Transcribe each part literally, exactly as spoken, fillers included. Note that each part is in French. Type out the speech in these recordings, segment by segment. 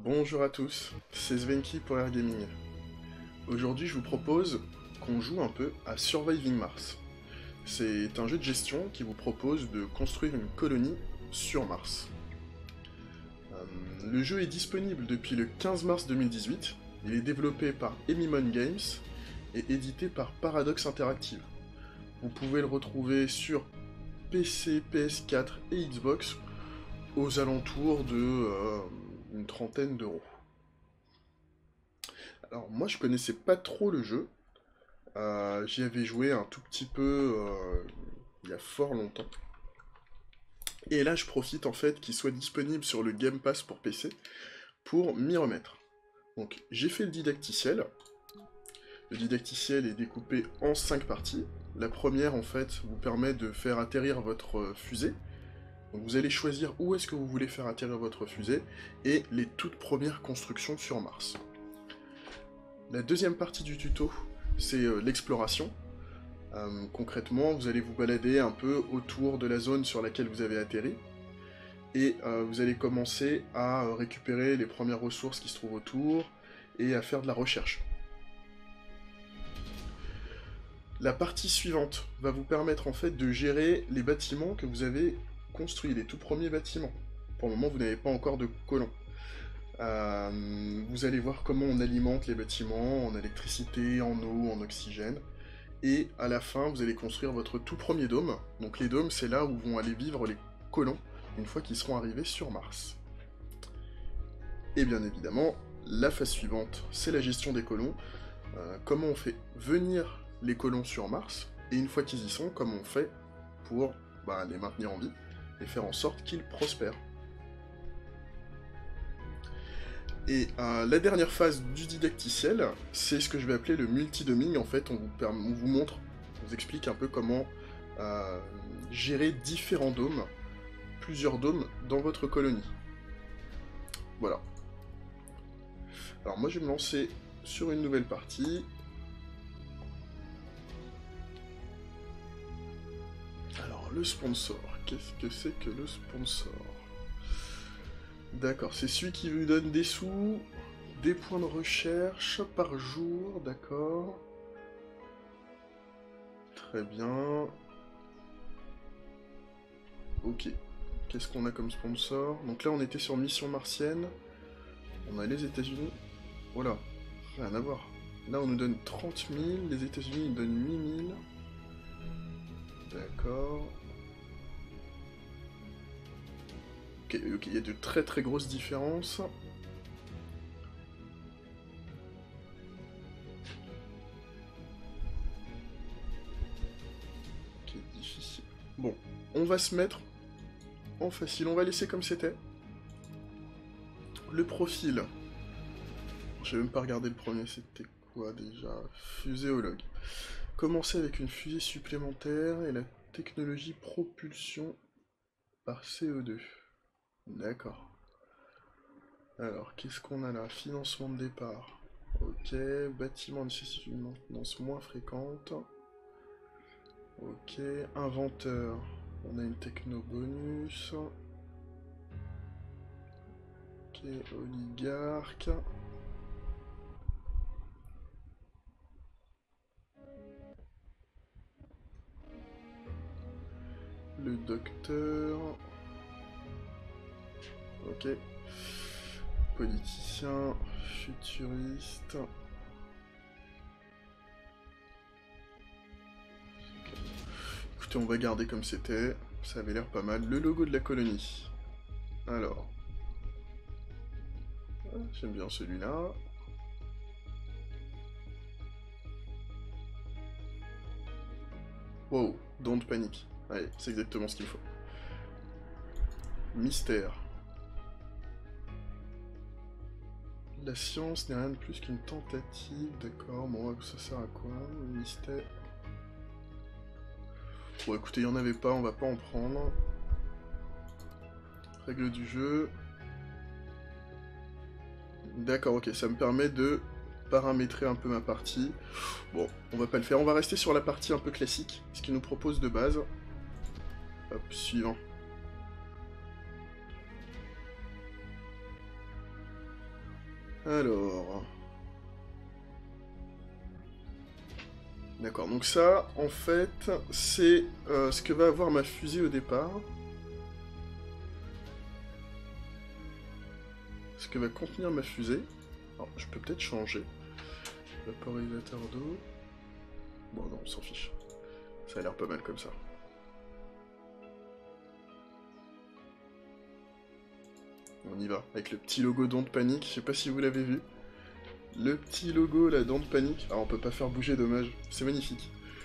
Bonjour à tous, c'est Svenki pour Air Gaming. Aujourd'hui je vous propose qu'on joue un peu à Surviving Mars. C'est un jeu de gestion qui vous propose de construire une colonie sur Mars. Euh, le jeu est disponible depuis le quinze mars deux mille dix-huit, il est développé par Emimon Games et édité par Paradox Interactive. Vous pouvez le retrouver sur P C, P S quatre et Xbox aux alentours de euh, une trentaine d'euros. Alors moi je connaissais pas trop le jeu, euh, j'y avais joué un tout petit peu euh, il y a fort longtemps. Et là je profite en fait qu'il soit disponible sur le Game Pass pour P C pour m'y remettre. Donc j'ai fait le didacticiel. Le didacticiel est découpé en cinq parties. La première en fait vous permet de faire atterrir votre fusée. Donc vous allez choisir où est-ce que vous voulez faire atterrir votre fusée et les toutes premières constructions sur Mars. La deuxième partie du tuto, c'est euh, l'exploration. Euh, concrètement, vous allez vous balader un peu autour de la zone sur laquelle vous avez atterri, et euh, vous allez commencer à récupérer les premières ressources qui se trouvent autour, et à faire de la recherche. La partie suivante va vous permettre en fait de gérer les bâtiments que vous avez construits, les tout premiers bâtiments. Pour le moment, vous n'avez pas encore de colons. Euh, vous allez voir comment on alimente les bâtiments en électricité, en eau, en oxygène. Et à la fin, vous allez construire votre tout premier dôme. Donc les dômes, c'est là où vont aller vivre les colons, une fois qu'ils seront arrivés sur Mars. Et bien évidemment, la phase suivante, c'est la gestion des colons. Euh, comment on fait venir les colons sur Mars, et une fois qu'ils y sont, comment on fait pour bah, les maintenir en vie, et faire en sorte qu'ils prospèrent. Et euh, la dernière phase du didacticiel, c'est ce que je vais appeler le multidoming. En fait, on vous, on vous montre, on vous explique un peu comment euh, gérer différents dômes, plusieurs dômes dans votre colonie. Voilà. Alors moi, je vais me lancer sur une nouvelle partie. Alors, le sponsor. Qu'est-ce que c'est que le sponsor ? D'accord, c'est celui qui vous donne des sous, des points de recherche par jour, d'accord. Très bien. Ok, qu'est-ce qu'on a comme sponsor? Donc là on était sur Mission Martienne, on a les États-Unis. Voilà, rien à voir. Là on nous donne trente mille, les États-Unis nous donnent huit mille. D'accord. Ok, ok, il y a de très très grosses différences. Ok, difficile. Bon, on va se mettre en facile, on va laisser comme c'était. Le profil. Je vais même pas regarder le premier, c'était quoi déjà? Fuséologue. Commencer avec une fusée supplémentaire et la technologie propulsion par C O deux. D'accord. Alors, qu'est-ce qu'on a là? Financement de départ. Ok, bâtiment nécessite une maintenance moins fréquente. Ok, inventeur. On a une techno bonus. Ok, oligarque. Le docteur. Ok. Politicien, futuriste. Écoutez, on va garder comme c'était. Ça avait l'air pas mal. Le logo de la colonie. Alors. J'aime bien celui-là. Wow, don't panic. Allez, c'est exactement ce qu'il faut. Mystère. La science n'est rien de plus qu'une tentative, d'accord, bon, ça sert à quoi? Mystère. Bon, écoutez, il n'y en avait pas, on va pas en prendre. Règles du jeu. D'accord, ok, ça me permet de paramétrer un peu ma partie. Bon, on va pas le faire, on va rester sur la partie un peu classique, ce qu'il nous propose de base. Hop, suivant. Alors... D'accord, donc ça, en fait, c'est euh, ce que va avoir ma fusée au départ. Ce que va contenir ma fusée. Alors, je peux peut-être changer. Vaporisateur d'eau. Bon, non, on s'en fiche. Ça a l'air pas mal comme ça. On y va, avec le petit logo d'onde panique, je sais pas si vous l'avez vu. Le petit logo là d'onde panique. Ah, on peut pas faire bouger, dommage. C'est magnifique.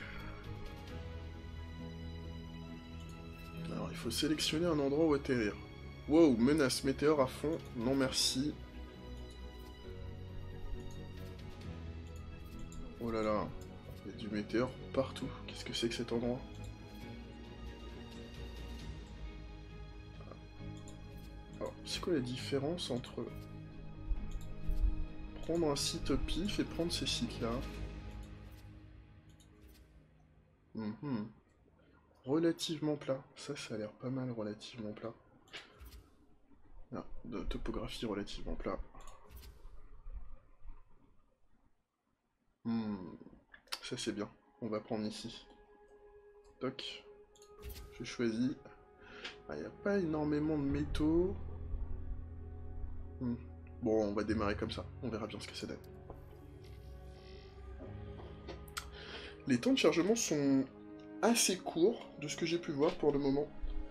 Alors, il faut sélectionner un endroit où atterrir. Wow, menace météore à fond. Non merci. Oh là là, il y a du météore partout. Qu'est-ce que c'est que cet endroit? Alors, c'est quoi la différence entre prendre un site au pif et prendre ces sites-là? Mhm. Relativement plat. Ça, ça a l'air pas mal, relativement plat. Ah, de topographie relativement plat. Hmm. Ça, c'est bien. On va prendre ici. Toc. Je choisis. Il n'y a pas énormément de métaux. Hmm. Bon, on va démarrer comme ça. On verra bien ce que ça donne. Les temps de chargement sont assez courts, de ce que j'ai pu voir pour le moment.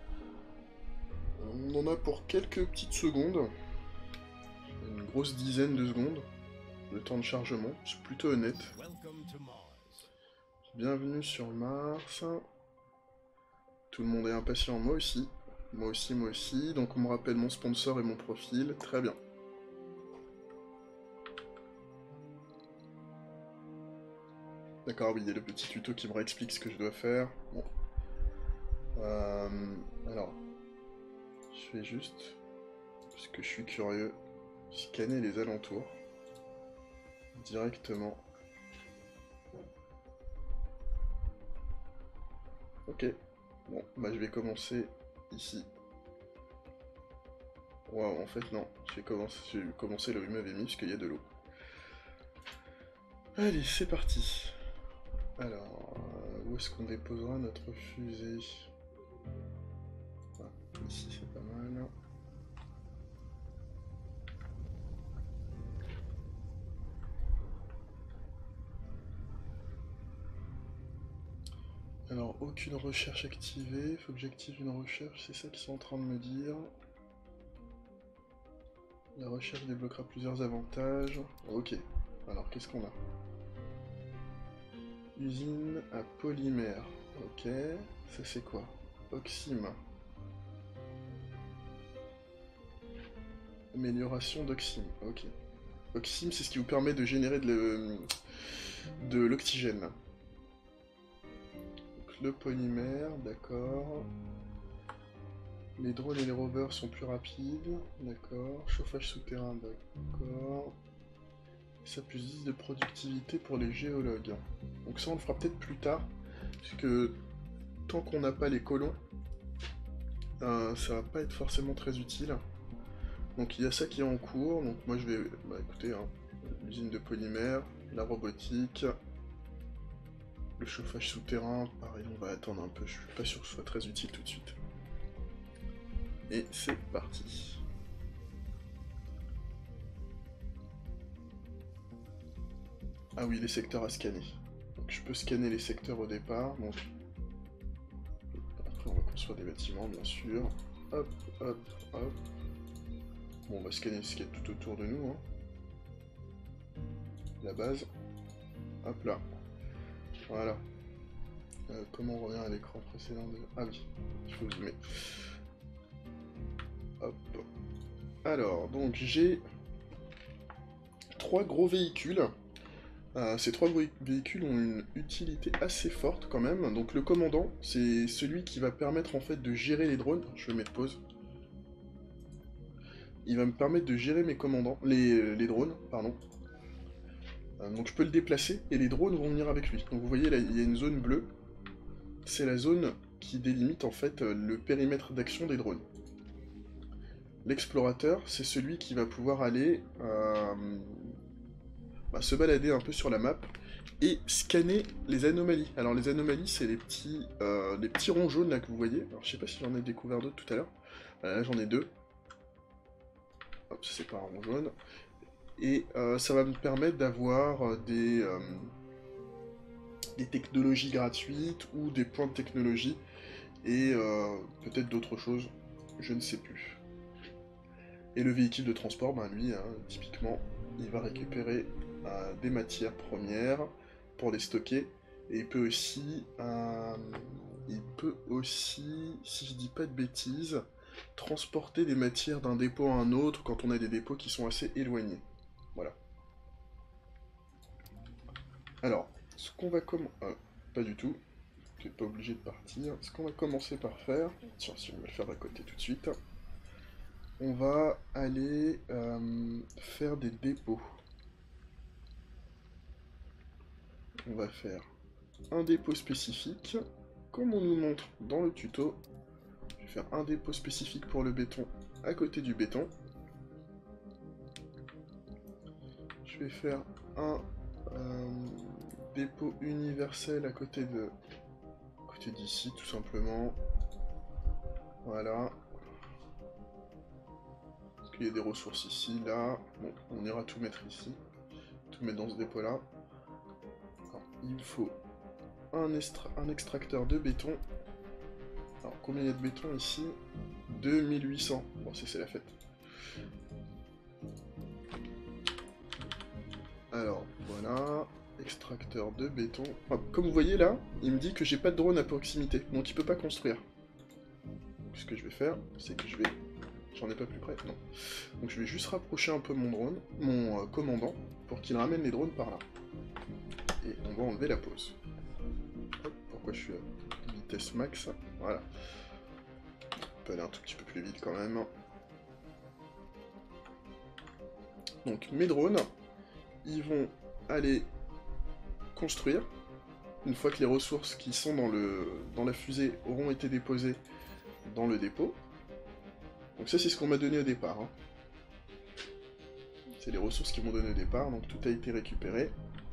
On en a pour quelques petites secondes. Une grosse dizaine de secondes. Le temps de chargement, c'est plutôt honnête. Bienvenue sur Mars. Tout le monde est impatient, moi aussi. Moi aussi, moi aussi. Donc on me rappelle mon sponsor et mon profil. Très bien. D'accord, oui, il y a le petit tuto qui me réexplique ce que je dois faire. Bon. Euh, alors, je vais juste, parce que je suis curieux, scanner les alentours directement. Ok. Bon, bah je vais commencer ici. Waouh, en fait non, je vais commencer, je vais commencer là où il m'avait mis, parce qu'il y a de l'eau. Allez, c'est parti. Alors, euh, où est-ce qu'on déposera notre fusée? Ah, ici c'est pas mal. Alors, aucune recherche activée, faut que j'active une recherche, c'est ça qu'ils sont en train de me dire. La recherche débloquera plusieurs avantages. Ok, alors qu'est-ce qu'on a? Usine à polymère. Ok, ça c'est quoi? Oxyme. Amélioration d'Oxyme, ok. Oxyme, c'est ce qui vous permet de générer de l'oxygène. Donc le polymère, d'accord. Les drones et les rovers sont plus rapides, d'accord. Chauffage souterrain, d'accord. Ça plus dix de productivité pour les géologues. Donc ça on le fera peut-être plus tard, parce que tant qu'on n'a pas les colons, euh, ça va pas être forcément très utile. Donc il y a ça qui est en cours, donc moi je vais, bah écoutez, hein, l'usine de polymère, la robotique, le chauffage souterrain, pareil on va attendre un peu, je suis pas sûr que ce soit très utile tout de suite. Et c'est parti. Ah oui, les secteurs à scanner. Donc je peux scanner les secteurs au départ, donc après on va construire des bâtiments bien sûr. Hop, hop, hop. Bon, on va scanner ce qu'il y a tout autour de nous. Hein. La base. Hop là. Voilà. Euh, comment on revient à l'écran précédent de... Ah oui, il faut zoomer. Hop. Alors, donc j'ai trois gros véhicules. Euh, ces trois véhicules ont une utilité assez forte quand même. Donc le commandant, c'est celui qui va permettre en fait de gérer les drones. Je vais mettre pause. Il va me permettre de gérer mes commandants, les, les drones, pardon. Euh, donc je peux le déplacer et les drones vont venir avec lui. Donc vous voyez là, il y a une zone bleue. C'est la zone qui délimite en fait le périmètre d'action des drones. L'explorateur, c'est celui qui va pouvoir aller euh, bah, se balader un peu sur la map et scanner les anomalies. Alors les anomalies, c'est les petits, euh, les petits ronds jaunes là que vous voyez. Alors je sais pas si j'en ai découvert d'autres tout à l'heure. Voilà, là j'en ai deux. Hop, c'est pas un rond jaune. Et euh, ça va me permettre d'avoir des, euh, des technologies gratuites ou des points de technologie et euh, peut-être d'autres choses, je ne sais plus. Et le véhicule de transport, ben lui, hein, typiquement, il va récupérer euh, des matières premières pour les stocker. Et il peut aussi, euh, il peut aussi, si je dis pas de bêtises, transporter des matières d'un dépôt à un autre quand on a des dépôts qui sont assez éloignés. Voilà. Alors, ce qu'on va commencer... pas du tout. Tu n'es pas obligé de partir. Ce qu'on va commencer par faire... Tiens, si on va le faire à côté tout de suite. On va aller euh, faire des dépôts. On va faire un dépôt spécifique, comme on nous montre dans le tuto. Je vais faire un dépôt spécifique pour le béton à côté du béton. Je vais faire un euh, dépôt universel à côté de, à côté d'ici, tout simplement. Voilà. Parce qu'il y a des ressources ici, là. Bon, on ira tout mettre ici. Tout mettre dans ce dépôt-là. Il faut un, un extracteur de béton. Alors, combien il y a de béton ici? deux mille huit cents. Bon, c'est la fête. Alors, voilà. Extracteur de béton. Enfin, comme vous voyez là, il me dit que j'ai pas de drone à proximité, donc il peut pas construire. Donc, ce que je vais faire, c'est que je vais... J'en ai pas plus près, non. Donc je vais juste rapprocher un peu mon drone, mon euh, commandant, pour qu'il ramène les drones par là. Et on va enlever la pause. Hop, pourquoi je suis à vitesse max? Voilà. On peut aller un tout petit peu plus vite quand même. Donc mes drones, ils vont aller construire. Une fois que les ressources qui sont dans, le, dans la fusée auront été déposées dans le dépôt. Donc ça c'est ce qu'on m'a donné au départ. Hein. C'est les ressources qu'ils m'ont donné au départ, donc tout a été récupéré.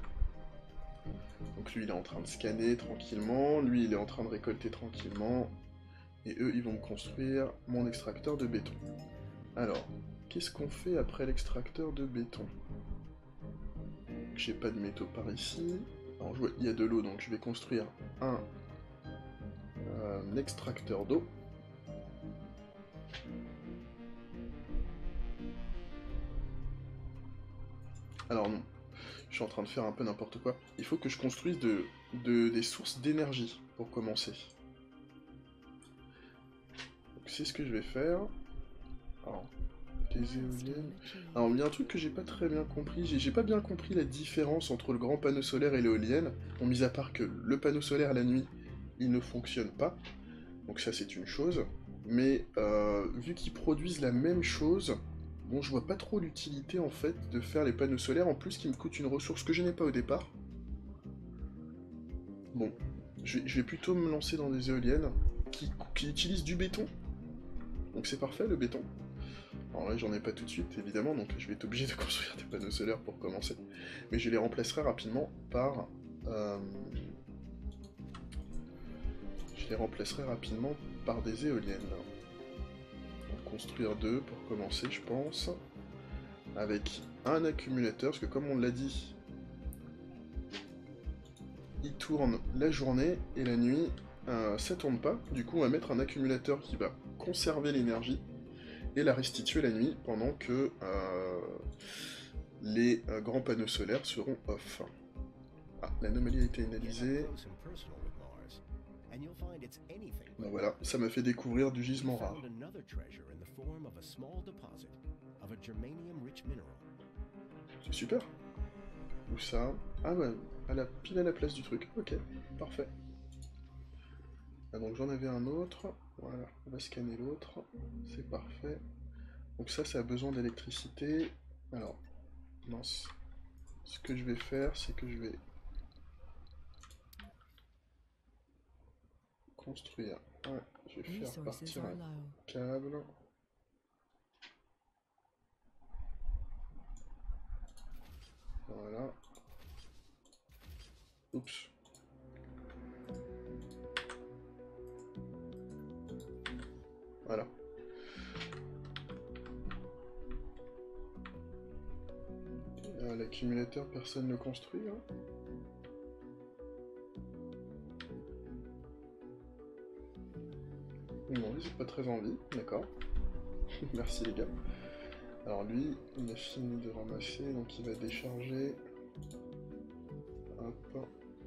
Donc lui il est en train de scanner tranquillement, lui il est en train de récolter tranquillement. Et eux ils vont me construire mon extracteur de béton. Alors, qu'est-ce qu'on fait après l'extracteur de béton? J'ai pas de métaux par ici. Alors je vois, il y a de l'eau, donc je vais construire un, euh, un extracteur d'eau. Alors non, je suis en train de faire un peu n'importe quoi. Il faut que je construise de, de, des sources d'énergie pour commencer. C'est ce que je vais faire. Alors, des éoliennes. Alors, il y a un truc que j'ai pas très bien compris. J'ai pas bien compris la différence entre le grand panneau solaire et l'éolienne. Bon, mis à part que le panneau solaire la nuit, il ne fonctionne pas. Donc ça, c'est une chose. Mais euh, vu qu'ils produisent la même chose, bon, je vois pas trop l'utilité en fait de faire les panneaux solaires. En plus, qui me coûte une ressource que je n'ai pas au départ. Bon, je vais, je vais plutôt me lancer dans des éoliennes qui, qui utilisent du béton. Donc c'est parfait le béton. Alors là j'en ai pas tout de suite évidemment, donc je vais être obligé de construire des panneaux solaires pour commencer. Mais je les remplacerai rapidement par... Euh, je les remplacerai rapidement par des éoliennes. Donc construire deux pour commencer je pense. Avec un accumulateur, parce que comme on l'a dit, il tourne la journée et la nuit euh, ça tourne pas. Du coup on va mettre un accumulateur qui va conserver l'énergie et la restituer la nuit pendant que euh, les euh, grands panneaux solaires seront off. Ah, l'anomalie a été analysée. Ben voilà, ça m'a fait découvrir du gisement rare. C'est super. Où ça? Ah ouais, à la, pile à la place du truc. Ok, parfait. Ah, donc j'en avais un autre. Voilà, on va scanner l'autre. C'est parfait. Donc ça, ça a besoin d'électricité. Alors, mince. Ce que je vais faire, c'est que je vais construire. Ouais, je vais faire partir un câble. Voilà. Oups. Voilà. Euh, L'accumulateur, personne ne construit. Hein. Non, ils n'ont pas très envie, d'accord. Merci les gars. Alors lui, il a fini de ramasser, donc il va décharger. Hop.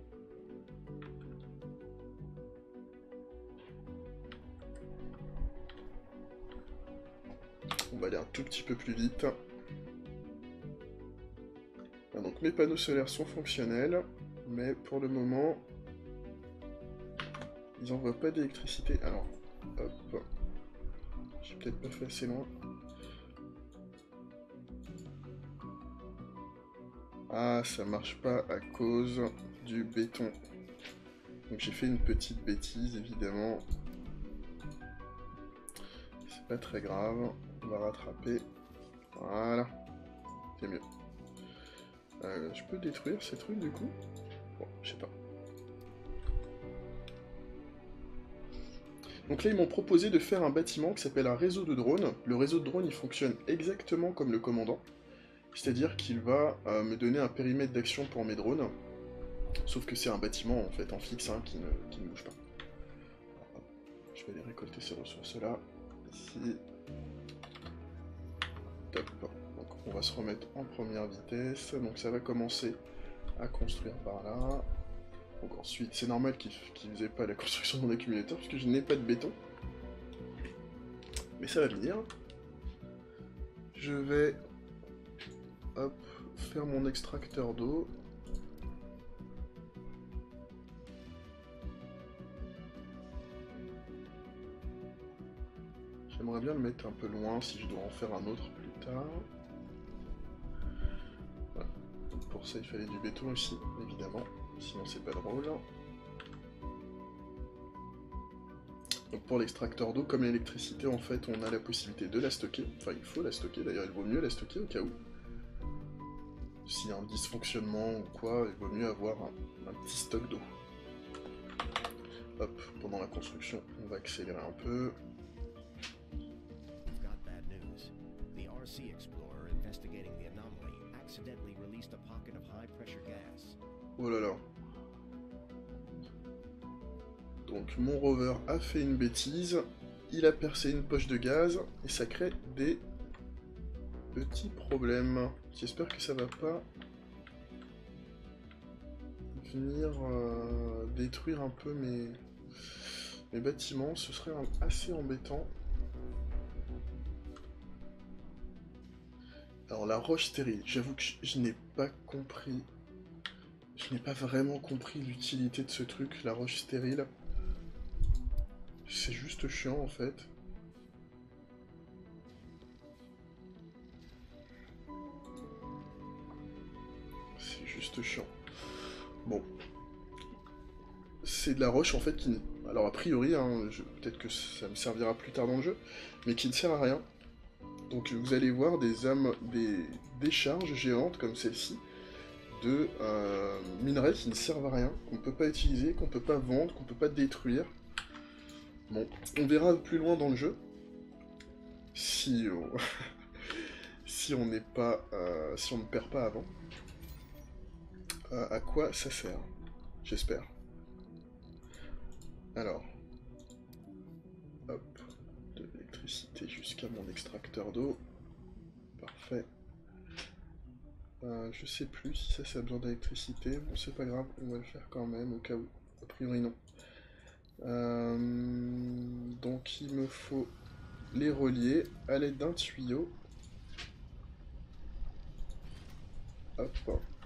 On va aller un tout petit peu plus vite. Ah, donc mes panneaux solaires sont fonctionnels, mais pour le moment, ils n'envoient pas d'électricité. Alors, hop. J'ai peut-être pas fait assez loin. Ah, ça marche pas à cause du béton. Donc j'ai fait une petite bêtise, évidemment. C'est pas très grave. On va rattraper. Voilà. C'est mieux. Euh, je peux détruire ces trucs du coup? Bon, je sais pas. Donc là, ils m'ont proposé de faire un bâtiment qui s'appelle un réseau de drones. Le réseau de drones, il fonctionne exactement comme le commandant. C'est-à-dire qu'il va euh, me donner un périmètre d'action pour mes drones. Sauf que c'est un bâtiment en fait en fixe hein, qui, ne, qui ne bouge pas. Alors, je vais aller récolter ces ressources-là. Ici. Top. Donc on va se remettre en première vitesse. Donc ça va commencer à construire par là. Donc ensuite, c'est normal qu'il ne faisait pas la construction de mon accumulateur parce que je n'ai pas de béton. Mais ça va venir. Je vais hop, faire mon extracteur d'eau. J'aimerais bien le mettre un peu loin si je dois en faire un autre plus tard. Voilà. Donc pour ça, il fallait du béton aussi, évidemment. Sinon, c'est pas drôle. Donc pour l'extracteur d'eau, comme l'électricité, en fait, on a la possibilité de la stocker. Enfin, il faut la stocker. D'ailleurs, il vaut mieux la stocker au cas où. S'il y a un dysfonctionnement ou quoi, il vaut mieux avoir un, un petit stock d'eau. Hop, pendant la construction, on va accélérer un peu. Oh là là. Donc mon rover a fait une bêtise, il a percé une poche de gaz, et ça crée des petits problèmes. J'espère que ça va pas venir euh, détruire un peu mes, mes bâtiments, ce serait assez embêtant. Alors la roche stérile, j'avoue que je, je n'ai pas compris, je n'ai pas vraiment compris l'utilité de ce truc, la roche stérile. C'est juste chiant en fait. C'est juste chiant. Bon. C'est de la roche en fait qui... Alors a priori, hein, peut-être que ça me servira plus tard dans le jeu, mais qui ne sert à rien. Donc vous allez voir des âmes, des décharges géantes comme celle-ci, de euh, minerais qui ne servent à rien, qu'on ne peut pas utiliser, qu'on ne peut pas vendre, qu'on ne peut pas détruire. Bon, on verra plus loin dans le jeu, si on, si on n'est pas, euh, si on ne perd pas avant, euh, à quoi ça sert, j'espère. Alors, hop, de l'électricité jusqu'à mon extracteur d'eau, parfait. Euh, je sais plus si ça, ça a besoin d'électricité, bon c'est pas grave, on va le faire quand même, au cas où, a priori non. Euh, donc il me faut les relier à l'aide d'un tuyau. Hop.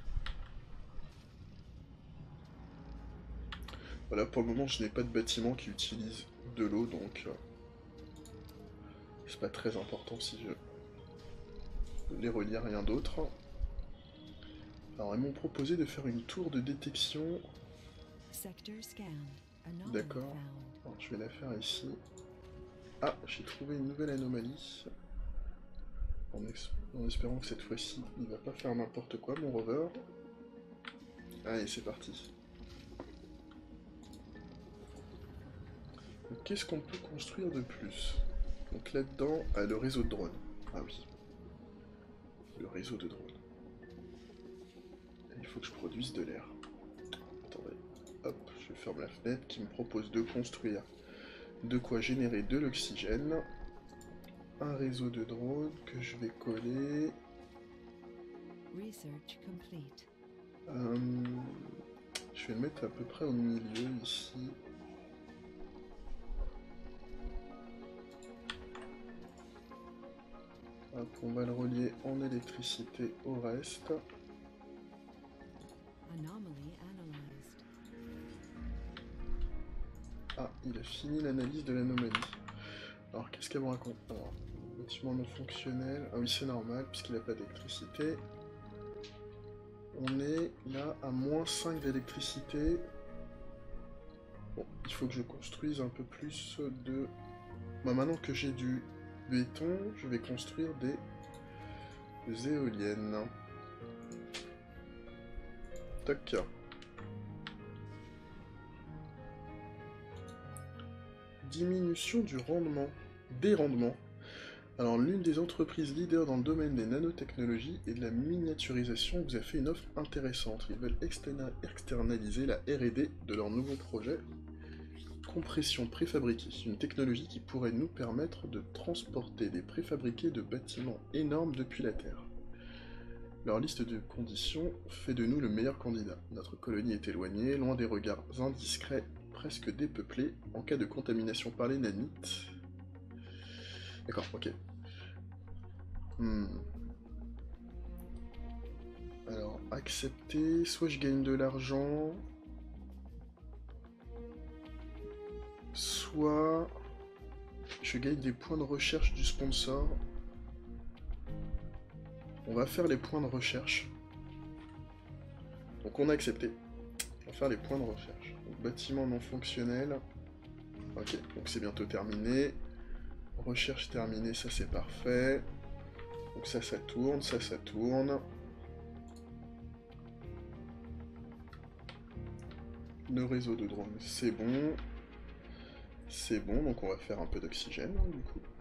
Voilà, pour le moment je n'ai pas de bâtiment qui utilise de l'eau, donc euh, c'est pas très important si je les relie à rien d'autre. Alors ils m'ont proposé de faire une tour de détection. D'accord. Alors je vais la faire ici. Ah, j'ai trouvé une nouvelle anomalie. En, en espérant que cette fois-ci, il va pas faire n'importe quoi, mon rover. Allez, c'est parti. Qu'est-ce qu'on peut construire de plus? Donc là-dedans, ah, le réseau de drones. Ah oui. Le réseau de drones. Il faut que je produise de l'air. Attendez. Hop, je ferme la fenêtre qui me propose de construire de quoi générer de l'oxygène. Un réseau de drones que je vais coller. Research complete. Euh, je vais le mettre à peu près au milieu ici. Hop, on va le relier en électricité au reste. Anomaly analyzed. Ah, il a fini l'analyse de l'anomalie. Alors, qu'est-ce qu'elle me raconte? Alors, bâtiment non fonctionnel. Ah oui, c'est normal, puisqu'il n'a pas d'électricité. On est là à moins cinq d'électricité. Bon, il faut que je construise un peu plus de... Bah, maintenant que j'ai du béton, je vais construire des, des éoliennes. Tac. Diminution du rendement. Des rendements. Alors, l'une des entreprises leaders dans le domaine des nanotechnologies et de la miniaturisation vous a fait une offre intéressante. Ils veulent externa externaliser la R et D de leur nouveau projet. Compression préfabriquée, une technologie qui pourrait nous permettre de transporter des préfabriqués de bâtiments énormes depuis la Terre. Leur liste de conditions fait de nous le meilleur candidat. Notre colonie est éloignée, loin des regards indiscrets, presque dépeuplée, en cas de contamination par les nanites. D'accord, ok. Hmm. Alors, accepter, soit je gagne de l'argent, soit je gagne des points de recherche du sponsor. On va faire les points de recherche. Donc on a accepté. On va faire les points de recherche. Donc, bâtiment non fonctionnel. Ok, donc c'est bientôt terminé. Recherche terminée, ça c'est parfait. Donc ça, ça tourne, ça, ça tourne. Le réseau de drones, c'est bon. C'est bon, donc on va faire un peu d'oxygène, hein, du coup.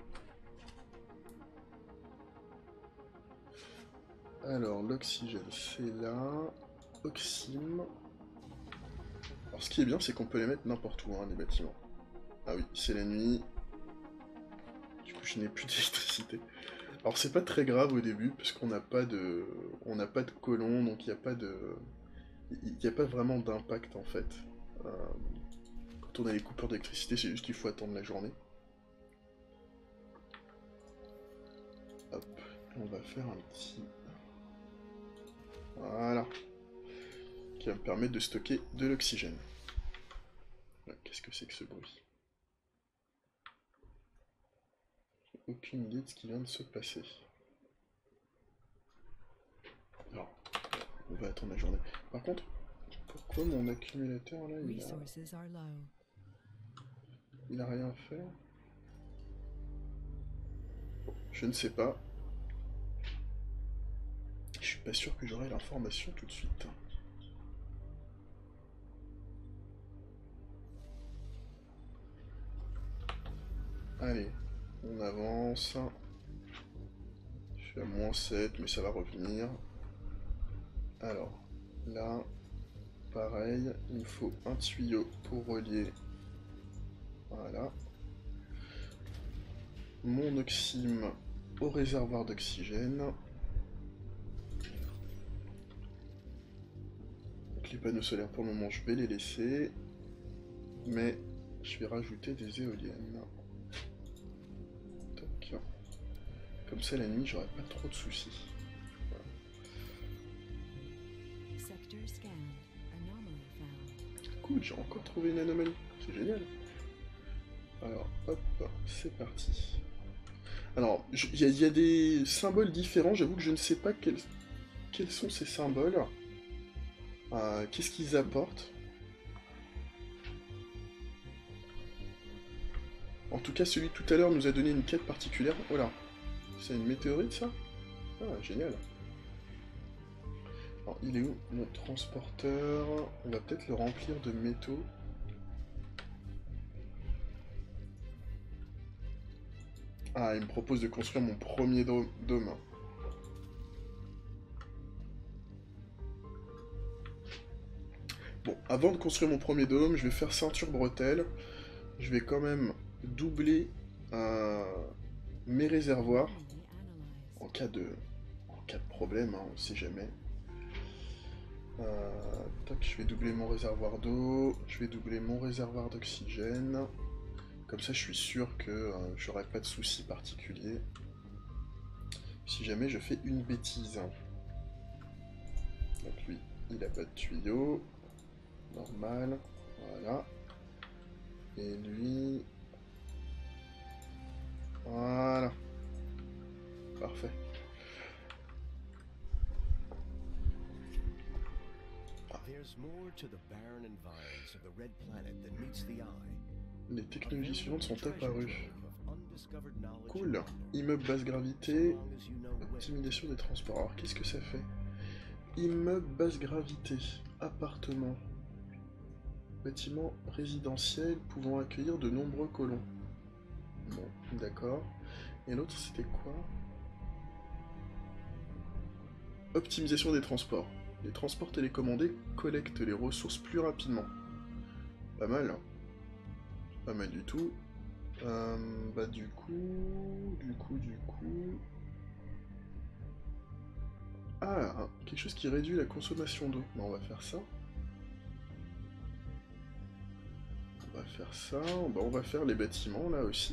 Alors, l'oxygène, c'est là. Oxym. Alors, ce qui est bien, c'est qu'on peut les mettre n'importe où, hein, les bâtiments. Ah oui, c'est la nuit. Du coup, je n'ai plus d'électricité. Alors, c'est pas très grave au début, parce qu'on n'a pas de... On n'a pas de colons, donc il n'y a pas de... Il n'y a pas vraiment d'impact, en fait. Euh... Quand on a les coupures d'électricité, c'est juste qu'il faut attendre la journée. Hop, on va faire un petit... Voilà. Qui va me permettre de stocker de l'oxygène. Qu'est-ce que c'est que ce bruit? J'ai aucune idée de ce qui vient de se passer. Alors, on va attendre la journée. Par contre, pourquoi mon accumulateur là, il a... Il a rien fait? Bon, je ne sais pas. Je suis pas sûr que j'aurai l'information tout de suite. Allez, on avance. Je suis à moins sept, mais ça va revenir. Alors, là, pareil, il me faut un tuyau pour relier. Voilà. Mon oxyme au réservoir d'oxygène. Donc les panneaux solaires pour le moment je vais les laisser. Mais je vais rajouter des éoliennes. Toc. Comme ça la nuit j'aurai pas trop de soucis. Voilà. Cool, j'ai encore trouvé une anomalie. C'est génial. Alors hop, c'est parti. Alors, il y, y a des symboles différents, j'avoue que je ne sais pas quels, quels sont ces symboles. Euh, Qu'est-ce qu'ils apportent? En tout cas, celui de tout à l'heure nous a donné une quête particulière. Voilà. C'est une météorite, ça? Ah, génial. Alors, il est où, mon transporteur? On va peut-être le remplir de métaux. Ah, il me propose de construire mon premier dôme. Bon, avant de construire mon premier dôme, je vais faire ceinture bretelle. Je vais quand même doubler euh, mes réservoirs Enemy analyzed. en cas de, en cas de problème, hein, on sait jamais. Euh, tac, je vais doubler mon réservoir d'eau, je vais doubler mon réservoir d'oxygène. Comme ça, je suis sûr que euh, j'aurai pas de soucis particuliers. Si jamais je fais une bêtise. Donc lui, il a pas de tuyau. Normal. Voilà. Et lui... Voilà. Parfait. There's more to the barren environs of the red planet than meets the eye. Les technologies suivantes sont Treasure apparues. trove of undiscovered knowledge Cool. and wonder. Immeuble basse So gravité. long as you know when. Optimisation des transports. Alors qu'est-ce que ça fait? Immeuble basse gravité. Appartement. Bâtiment résidentiel pouvant accueillir de nombreux colons. Bon, d'accord. Et l'autre, c'était quoi? Optimisation des transports. Les transports télécommandés collectent les ressources plus rapidement. Pas mal. Hein. Pas mal du tout. Euh, bah du coup... Du coup, du coup... Ah, quelque chose qui réduit la consommation d'eau. Bah, on va faire ça. On va faire ça. Bah, on va faire les bâtiments là aussi.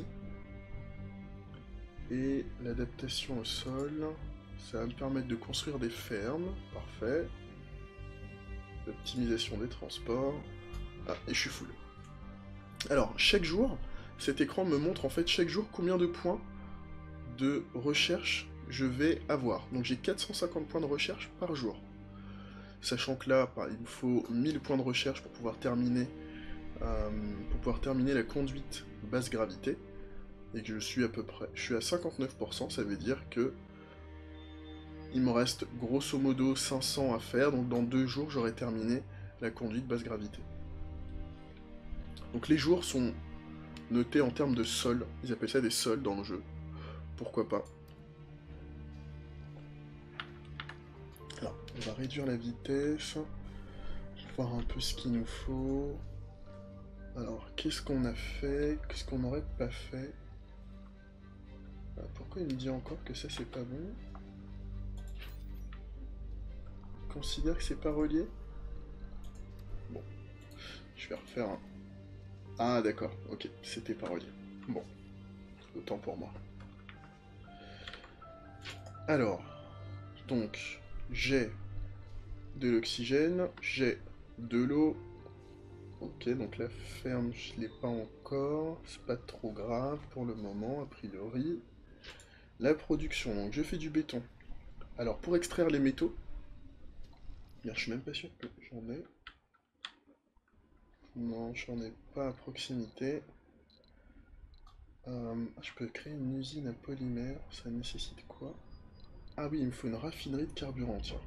Et l'adaptation au sol. Ça va me permettre de construire des fermes. Parfait. L'optimisation des transports. Ah, et je suis full. Alors, chaque jour, cet écran me montre en fait chaque jour combien de points de recherche je vais avoir. Donc j'ai quatre cent cinquante points de recherche par jour. Sachant que là, il me faut mille points de recherche pour pouvoir terminer, euh, pour pouvoir terminer la conduite basse gravité. Et que je suis à peu près, je suis à cinquante-neuf pour cent, ça veut dire que il me reste grosso modo cinq cents à faire, donc dans deux jours j'aurai terminé la conduite basse gravité. Donc les jours sont notés en termes de sol, ils appellent ça des sols dans le jeu, pourquoi pas. Alors, on va réduire la vitesse, voir un peu ce qu'il nous faut. Alors, qu'est-ce qu'on a fait, qu'est-ce qu'on n'aurait pas fait? Pourquoi il me dit encore que ça c'est pas bon? Considère que c'est pas relié? Bon, je vais refaire un... Ah d'accord, ok, c'était pas relié. Bon, autant pour moi. Alors, donc, j'ai de l'oxygène, j'ai de l'eau. Ok, donc la ferme, je l'ai pas encore, c'est pas trop grave pour le moment, a priori. La production, donc je fais du béton. Alors, pour extraire les métaux, je suis même pas sûr que j'en ai. Non, j'en ai pas à proximité. Euh, je peux créer une usine à polymère, ça nécessite quoi? Ah oui, il me faut une raffinerie de carburant, tiens.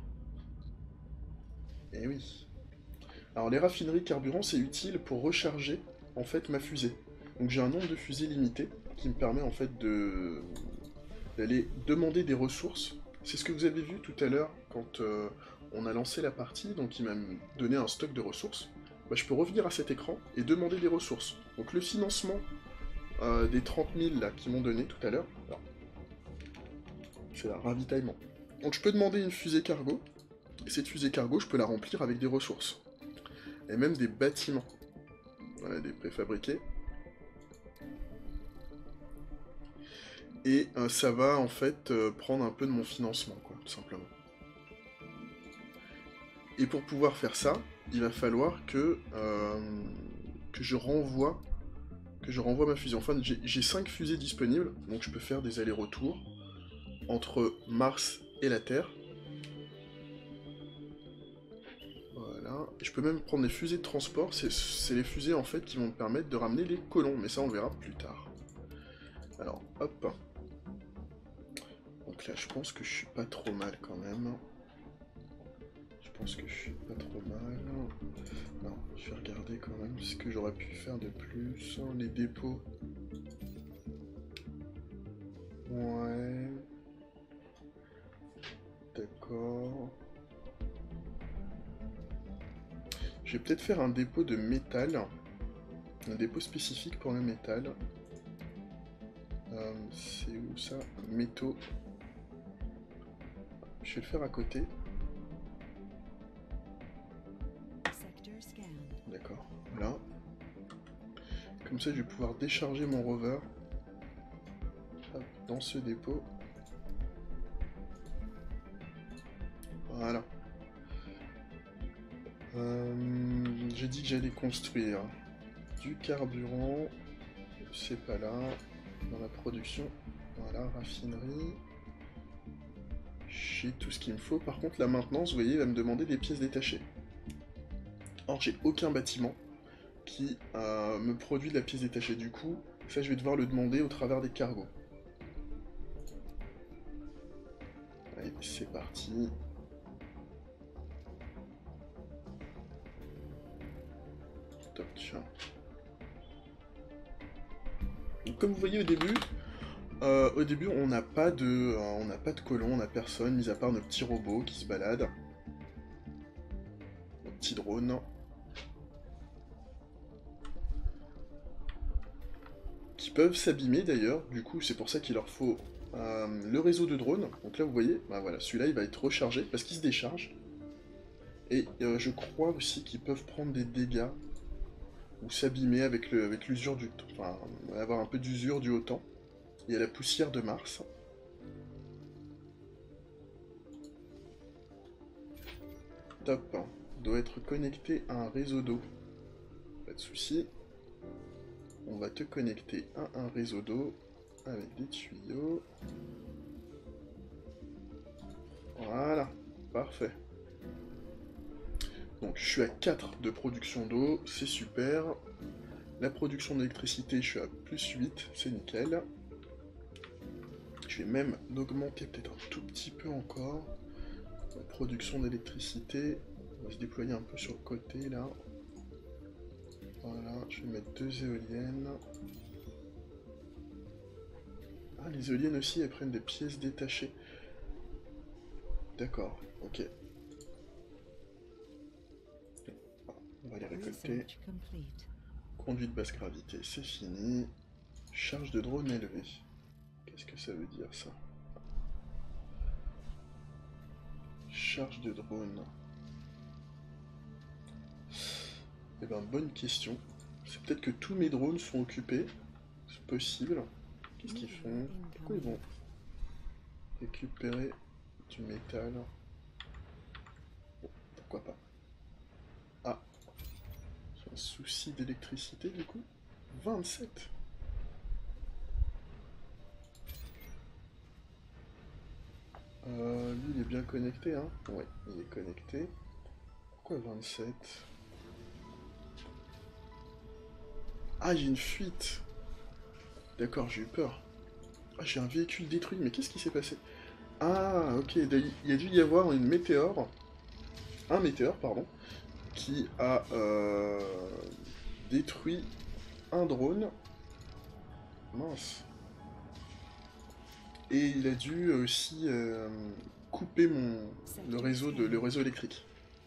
Eh oui. Alors les raffineries de carburant, c'est utile pour recharger en fait ma fusée. Donc j'ai un nombre de fusées limité qui me permet en fait de d'aller demander des ressources. C'est ce que vous avez vu tout à l'heure quand euh, on a lancé la partie, donc il m'a donné un stock de ressources. Bah, je peux revenir à cet écran et demander des ressources. Donc le financement euh, des trente mille là qu'ils m'ont donné tout à l'heure, c'est un ravitaillement. Donc je peux demander une fusée cargo, et cette fusée cargo, je peux la remplir avec des ressources. Et même des bâtiments. Voilà, des préfabriqués. Et euh, ça va en fait euh, prendre un peu de mon financement, quoi, tout simplement. Et pour pouvoir faire ça, il va falloir que, euh, que je renvoie que je renvoie ma fusée. Enfin, j'ai cinq fusées disponibles, donc je peux faire des allers-retours entre Mars et la Terre. Voilà. Et je peux même prendre des fusées de transport. C'est les fusées en fait qui vont me permettre de ramener les colons, mais ça on le verra plus tard. Alors, hop. Donc là, je pense que je suis pas trop mal quand même. Je pense que je suis pas trop mal. Non, je vais regarder quand même ce que j'aurais pu faire de plus. Les dépôts. Ouais. D'accord. Je vais peut-être faire un dépôt de métal. Un dépôt spécifique pour le métal. Euh, c'est où ça? Métaux. Je vais le faire à côté. Sector scanned. D'accord, voilà. Comme ça, je vais pouvoir décharger mon rover. Hop, dans ce dépôt. Voilà. Euh, J'ai dit que j'allais construire du carburant. C'est pas là. Dans la production. Voilà, raffinerie. J'ai tout ce qu'il me faut. Par contre, la maintenance, vous voyez, va me demander des pièces détachées. Or, j'ai aucun bâtiment qui euh, me produit de la pièce détachée. Du coup, ça, je vais devoir le demander au travers des cargos. Allez, c'est parti. Toc. Donc, comme vous voyez au début, euh, au début, on n'a pas de, euh, on n'a pas de colons, on n'a personne, mis à part nos petits robots qui se baladent, nos petits drones, qui peuvent s'abîmer d'ailleurs. Du coup, c'est pour ça qu'il leur faut euh, le réseau de drones. Donc là, vous voyez, bah voilà, celui-là, il va être rechargé parce qu'il se décharge. Et euh, je crois aussi qu'ils peuvent prendre des dégâts ou s'abîmer avec le, avec l'usure du temps. Enfin, avoir un peu d'usure dû au temps. Il y a la poussière de Mars. Top. Doit être connecté à un réseau d'eau. Pas de souci. On va te connecter à un réseau d'eau avec des tuyaux. Voilà. Parfait. Donc je suis à quatre de production d'eau, c'est super. La production d'électricité, je suis à plus huit, c'est nickel. Je vais même l'augmenter peut-être un tout petit peu encore. La production d'électricité, on va se déployer un peu sur le côté là. Voilà, je vais mettre deux éoliennes. Ah, les éoliennes aussi, elles prennent des pièces détachées. D'accord, ok. On va les récolter. Research complete. Conduite basse gravité, c'est fini. Charge de drone élevée. Qu'est-ce que ça veut dire ça? Charge de drone. Eh ben, bonne question. C'est peut-être que tous mes drones sont occupés. C'est possible. Qu'est-ce qu'ils font? Pourquoi ils vont récupérer du métal? Bon, pourquoi pas. Ah. J'ai un souci d'électricité du coup. vingt-sept. Euh, lui il est bien connecté hein. Ouais, il est connecté. Pourquoi vingt-sept? Ah, j'ai une fuite. D'accord, j'ai eu peur. Ah, j'ai un véhicule détruit, mais qu'est-ce qui s'est passé? Ah, ok, il y a dû y avoir une météore, un météore, pardon, qui a euh, détruit un drone. Mince. Et il a dû aussi euh, couper mon, le, réseau de, le réseau électrique.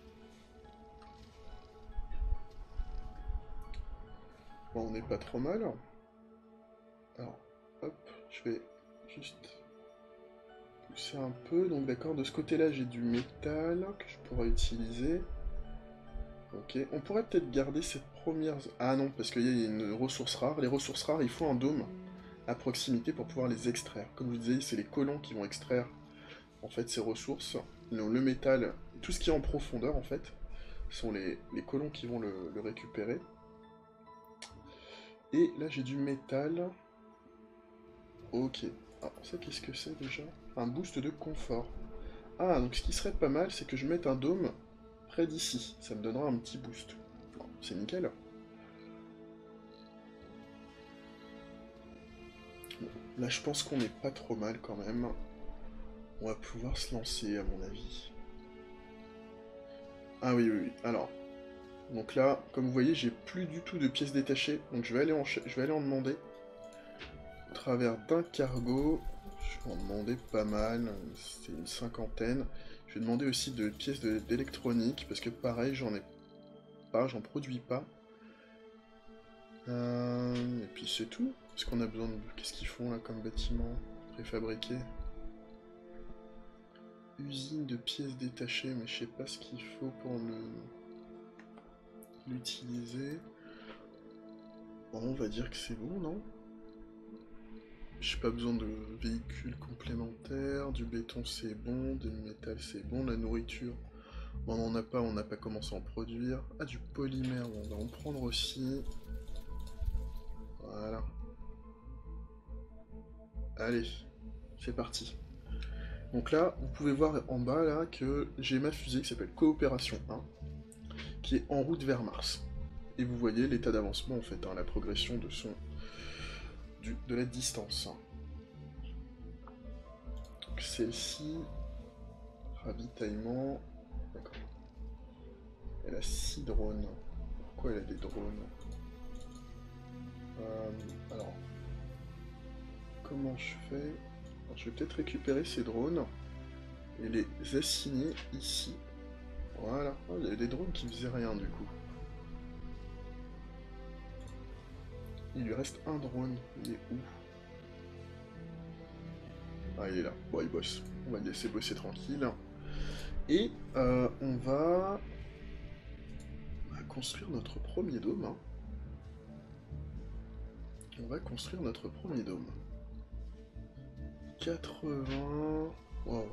Bon, on n'est pas trop mal. Alors, hop, je vais juste pousser un peu. Donc d'accord, de ce côté-là, j'ai du métal que je pourrais utiliser. Ok, on pourrait peut-être garder cette première... Ah non, parce qu'il y a une ressource rare. Les ressources rares, il faut un dôme à proximité pour pouvoir les extraire. Comme je vous disais, c'est les colons qui vont extraire en fait ces ressources. Le, le métal, tout ce qui est en profondeur en fait, sont les, les colons qui vont le, le récupérer. Et là j'ai du métal. Ok. Alors ça qu'est-ce que c'est déjà? Un boost de confort. Ah, donc ce qui serait pas mal, c'est que je mette un dôme près d'ici. Ça me donnera un petit boost. Bon, c'est nickel. Bon, là je pense qu'on est pas trop mal quand même. On va pouvoir se lancer, à mon avis. Ah oui, oui, oui. Alors, donc là, comme vous voyez, j'ai plus du tout de pièces détachées. Donc je vais aller en, je vais aller en demander. Au travers d'un cargo. Je vais en demander pas mal. C'est une cinquantaine. Je vais demander aussi de pièces d'électronique. Parce que pareil, j'en ai pas, j'en produis pas. Euh, et puis c'est tout. Est-ce qu'on a besoin de... Qu'est-ce qu'ils font là comme bâtiment préfabriqué? Usine de pièces détachées, mais je sais pas ce qu'il faut pour le l'utiliser. Bon, on va dire que c'est bon, non? J'ai pas besoin de véhicules complémentaires, du béton c'est bon, du métal c'est bon, la nourriture, bon, on n'en a pas, on n'a pas commencé à en produire. Ah, du polymère, bon, on va en prendre aussi. Voilà. Allez, c'est parti. Donc là, vous pouvez voir en bas là que j'ai ma fusée qui s'appelle Coopération un, qui est en route vers Mars. Et vous voyez l'état d'avancement en fait, hein, la progression de son du, de la distance. Donc celle-ci, ravitaillement, d'accord. Elle a six drones. Pourquoi elle a des drones? euh, Alors, comment je fais? Alors, je vais peut-être récupérer ces drones et les assigner ici. Voilà. Oh, il y avait des drones qui faisaient rien du coup. Il lui reste un drone. Il est où? Ah, il est là. Bon, il bosse. On va le laisser bosser tranquille. Et euh, on va... on va construire notre premier dôme. Hein. On va construire notre premier dôme. quatre-vingts... Wow.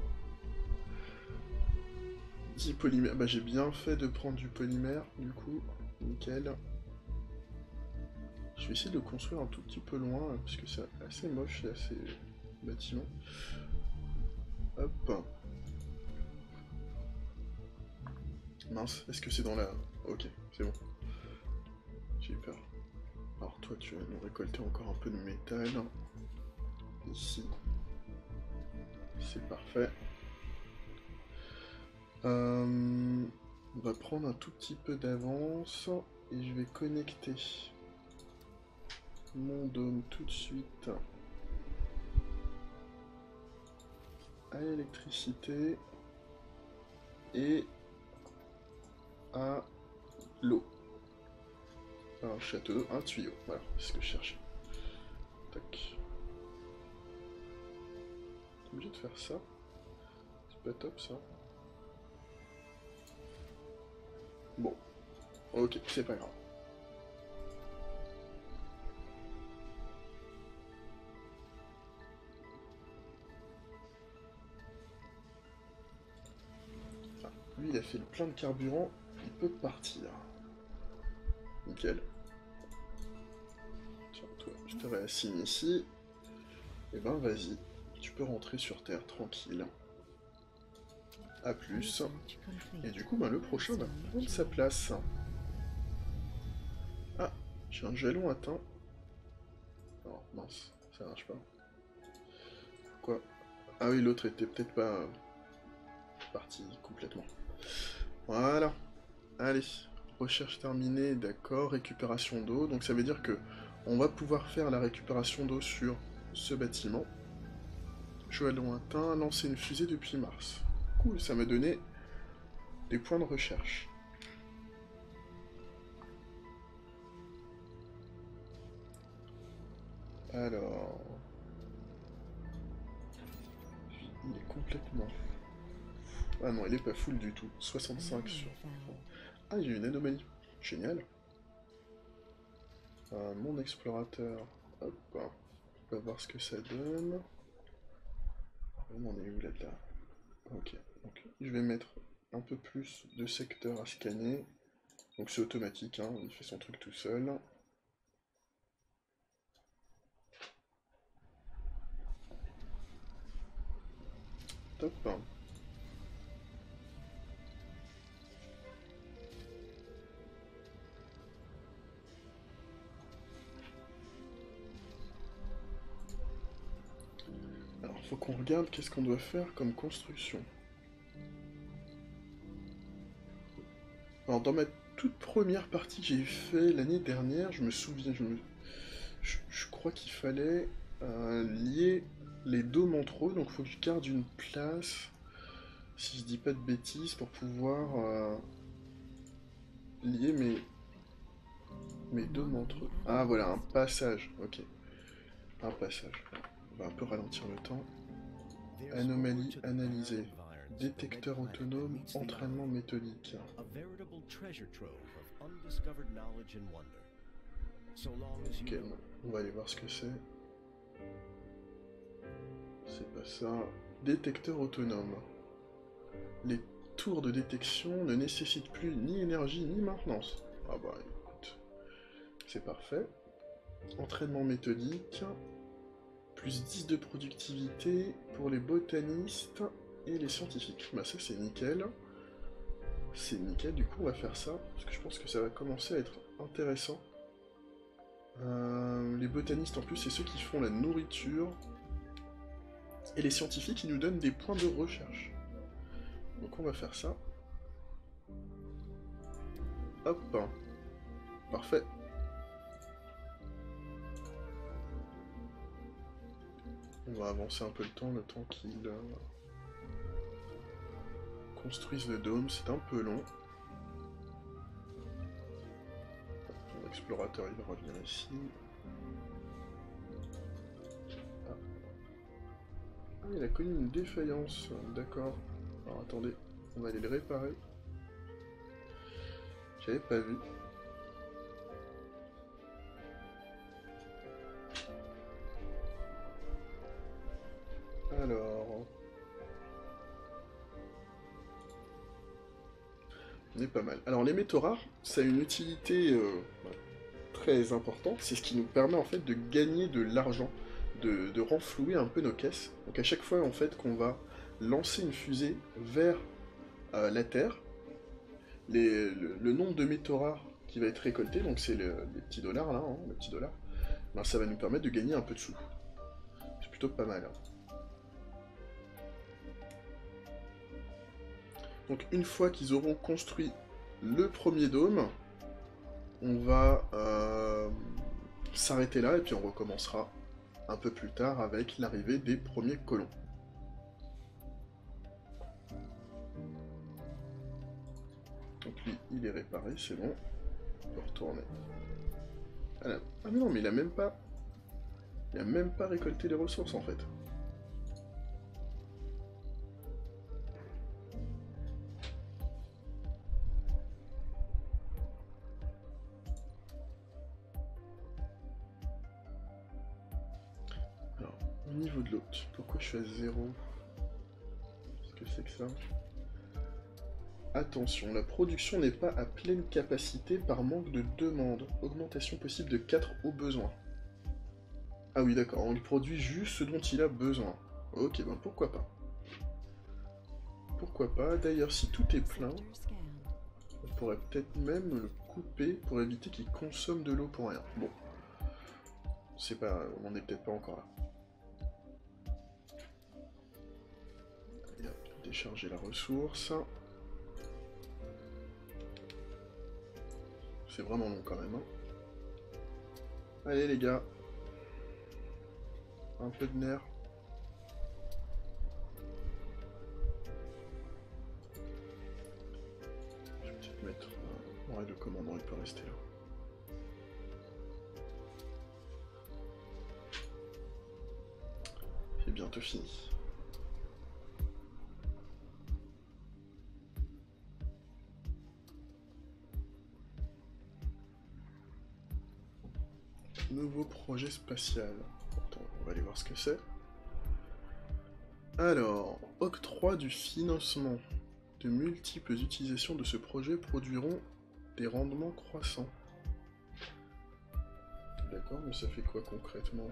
dix polymères. Bah, j'ai bien fait de prendre du polymère, du coup. Nickel. Je vais essayer de le construire un tout petit peu loin, parce que c'est assez moche, c'est assez bâtiment. Hop. Mince, est-ce que c'est dans la... Ok, c'est bon. J'ai eu peur. Alors toi, tu vas nous récolter encore un peu de métal. Ici. C'est parfait. Euh, on va prendre un tout petit peu d'avance, et je vais connecter mon dôme tout de suite à l'électricité et à l'eau. Un château, un tuyau, voilà, c'est ce que je cherchais. Tac. T'es obligé de faire ça? C'est pas top ça. Bon, ok, c'est pas grave. Ah, lui il a fait le plein de carburant, il peut partir. Nickel. Tiens, toi, je te réassigne ici. Et ben vas-y, tu peux rentrer sur Terre tranquille. A plus. Et du coup, ben, le prochain va prendre sa place. Ah, j'ai un jalon atteint. Oh mince, ça marche pas. Quoi? Ah oui, l'autre était peut-être pas euh, parti complètement. Voilà. Allez, recherche terminée, d'accord, récupération d'eau. Donc ça veut dire que on va pouvoir faire la récupération d'eau sur ce bâtiment. Jalon atteint, lancer une fusée depuis Mars. Cool, ça m'a donné des points de recherche. Alors... il est complètement... Ah non, il est pas full du tout. soixante-cinq sur... Ah, il y a une anomalie. Génial. Euh, mon explorateur. Hop. On va voir ce que ça donne. On en est où là-dedans? Ok. Donc, je vais mettre un peu plus de secteurs à scanner. Donc c'est automatique, hein, il fait son truc tout seul. Top. Alors Faut qu'on regarde qu'est-ce qu'on doit faire comme construction. Alors dans ma toute première partie que j'ai fait l'année dernière, je me souviens, je, me... je, je crois qu'il fallait euh, lier les dômes entre eux, donc il faut que je garde une place, si je dis pas de bêtises, pour pouvoir euh, lier mes, mes dômes entre eux. Ah voilà, un passage, ok. Un passage. On va un peu ralentir le temps. Anomalie analysée. Détecteur autonome, entraînement méthodique. Ok, on va aller voir ce que c'est. C'est pas ça. Détecteur autonome. Les tours de détection ne nécessitent plus ni énergie ni maintenance. Ah bah écoute, c'est parfait. Entraînement méthodique. Plus dix de productivité pour les botanistes et les scientifiques. Bah ça c'est nickel. C'est nickel, du coup on va faire ça, parce que je pense que ça va commencer à être intéressant. Euh, les botanistes en plus c'est ceux qui font la nourriture. Et les scientifiques ils nous donnent des points de recherche. Donc on va faire ça. Hop. Parfait. On va avancer un peu le temps, le temps qu'ils euh, construisent le dôme, c'est un peu long. L'explorateur il va revenir ici. Ah. Ah, il a connu une défaillance, d'accord. Alors attendez, on va aller le réparer. J'avais pas vu. Alors... On est pas mal. Alors les métaux rares, ça a une utilité euh, très importante. C'est ce qui nous permet en fait de gagner de l'argent, de, de renflouer un peu nos caisses. Donc à chaque fois en fait qu'on va lancer une fusée vers euh, la Terre, les, le, le nombre de métaux rares qui va être récolté, donc c'est le, les petits dollars là, hein, les petits dollars, ben, ça va nous permettre de gagner un peu de sous. C'est plutôt pas mal. Hein. Donc une fois qu'ils auront construit le premier dôme, on va euh, s'arrêter là et puis on recommencera un peu plus tard avec l'arrivée des premiers colons. Donc lui, il est réparé, c'est bon. On peut retourner. Ah, ah mais non, mais il a même pas... Il a même pas récolté les ressources en fait. Au niveau de l'eau, pourquoi je suis à zéro? Qu'est-ce que c'est que ça? Attention, la production n'est pas à pleine capacité par manque de demande. Augmentation possible de quatre au besoin. Ah oui d'accord, on lui produit juste ce dont il a besoin. Ok, ben pourquoi pas. Pourquoi pas, d'ailleurs si tout est plein, on pourrait peut-être même le couper pour éviter qu'il consomme de l'eau pour rien. Bon, c'est pas, on n'est peut-être pas encore là. Décharger la ressource. C'est vraiment long quand même. Hein. Allez les gars. Un peu de nerfs. Je vais peut-être mettre... Euh... Ouais, le commandant il peut rester là. C'est bientôt fini. Nouveau projet spatial. Attends, on va aller voir ce que c'est. Alors, octroi du financement. De multiples utilisations de ce projet produiront des rendements croissants. D'accord, mais ça fait quoi concrètement?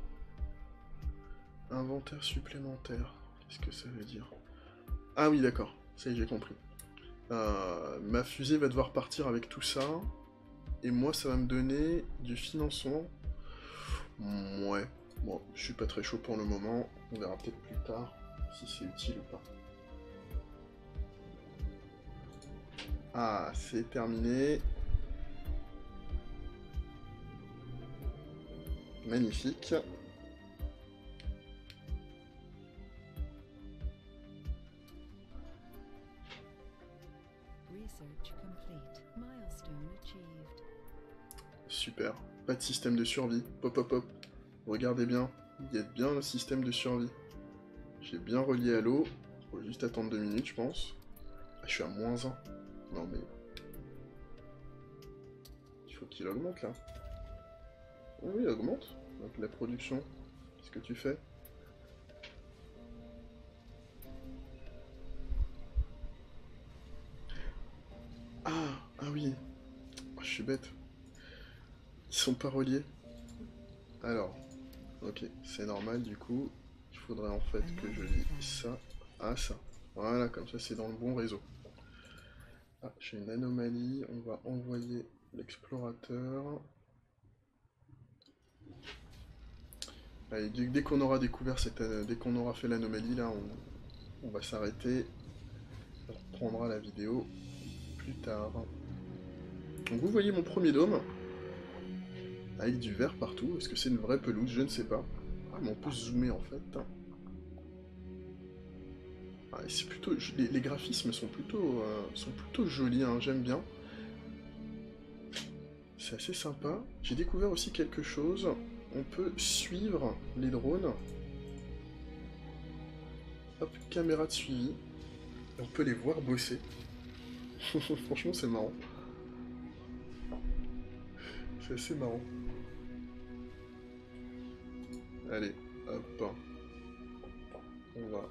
Inventaire supplémentaire. Qu'est-ce que ça veut dire? Ah oui, d'accord. Ça y est, j'ai compris. Euh, ma fusée va devoir partir avec tout ça. Et moi, ça va me donner du financement. Ouais. Bon, je suis pas très chaud pour le moment, on verra peut-être plus tard si c'est utile ou pas. Ah, c'est terminé. Magnifique. Research complete. Milestone achieved. Super. Pas de système de survie. Hop hop hop. Regardez bien. Il y a bien le système de survie. J'ai bien relié à l'eau. Faut juste attendre deux minutes, je pense. Ah, je suis à moins un. Non mais... Il faut qu'il augmente là. Oui, il augmente. Donc la production. Qu'est-ce que tu fais? Ah, ah oui. Oh, je suis bête. Ils sont pas reliés. Alors, ok, c'est normal du coup. Il faudrait en fait que je lie ça à ça. Voilà, comme ça c'est dans le bon réseau. Ah, j'ai une anomalie. On va envoyer l'explorateur. Allez, dès, dès qu'on aura découvert cette, dès qu'on aura fait l'anomalie là, on, on va s'arrêter. On reprendra la vidéo plus tard. Donc vous voyez mon premier dôme. Avec du vert partout. Est-ce que c'est une vraie pelouse? Je ne sais pas. Ah, mais on peut zoomer en fait. Ah, c'est plutôt... Les, les graphismes sont plutôt, euh, sont plutôt jolis, hein, j'aime bien. C'est assez sympa. J'ai découvert aussi quelque chose. On peut suivre les drones. Hop, caméra de suivi. On peut les voir bosser. Franchement, c'est marrant. C'est assez marrant. Allez, hop. On va...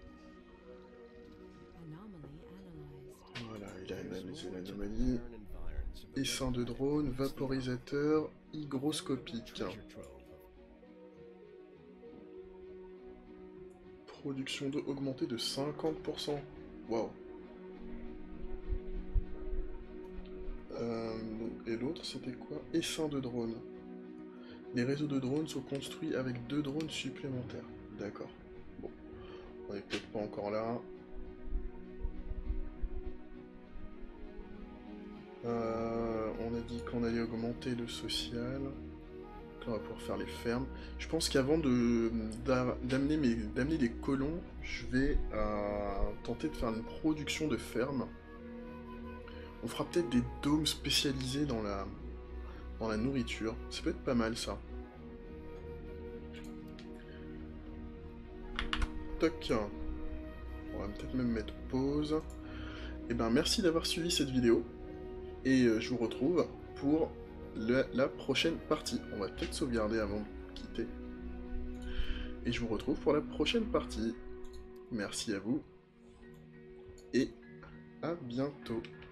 Voilà, il a analysé l'anomalie. Essaim de drone, vaporisateur, hygroscopique. Production d'eau augmentée de cinquante pour cent. Waouh. Euh, et l'autre, c'était quoi? Essaim de drone. Les réseaux de drones sont construits avec deux drones supplémentaires. D'accord. Bon. On est peut-être pas encore là. Euh, on a dit qu'on allait augmenter le social. Donc là, on va pouvoir faire les fermes. Je pense qu'avant de d'amener mes d'amener des colons, je vais euh, tenter de faire une production de fermes. On fera peut-être des dômes spécialisés dans la dans la nourriture. Ça peut être pas mal ça. Toc. On va peut-être même mettre pause. Et ben merci d'avoir suivi cette vidéo. Et euh, je vous retrouve pour le, la prochaine partie. On va peut-être sauvegarder avant de quitter. Et je vous retrouve pour la prochaine partie. Merci à vous. Et à bientôt.